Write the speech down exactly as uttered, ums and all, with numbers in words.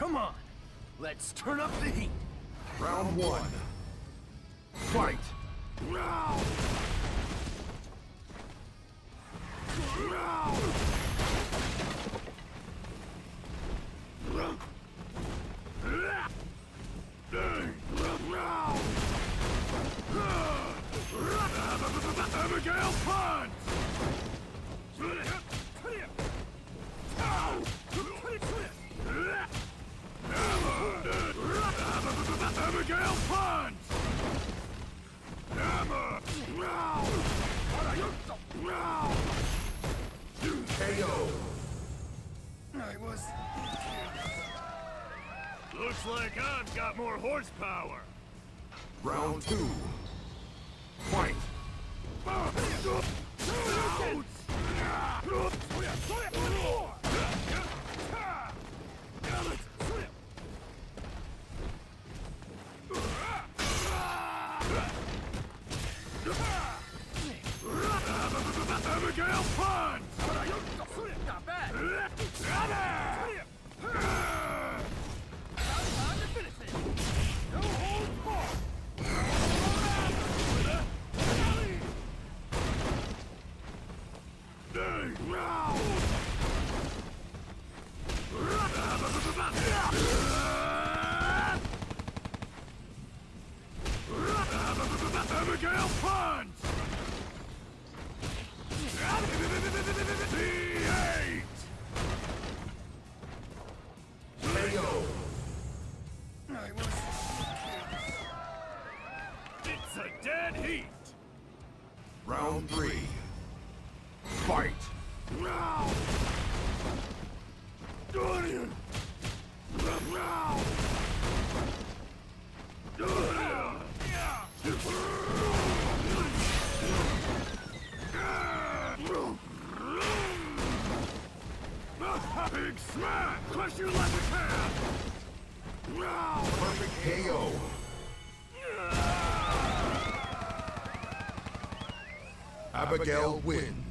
Come on, let's turn up the heat. Round one. Fight! Abigail punch! Abigail punch! Hammer! K O. I was... Looks like I've got more horsepower. Round two. Fight! Abigail punch! Not bad. Time to finish it. No holds barred. Abigail punch! D eight! K O. I was... It's a dead heat! Round three. Fight! Dorian! Big smack! Crush you like a cat! Perfect K O. Abigail wins.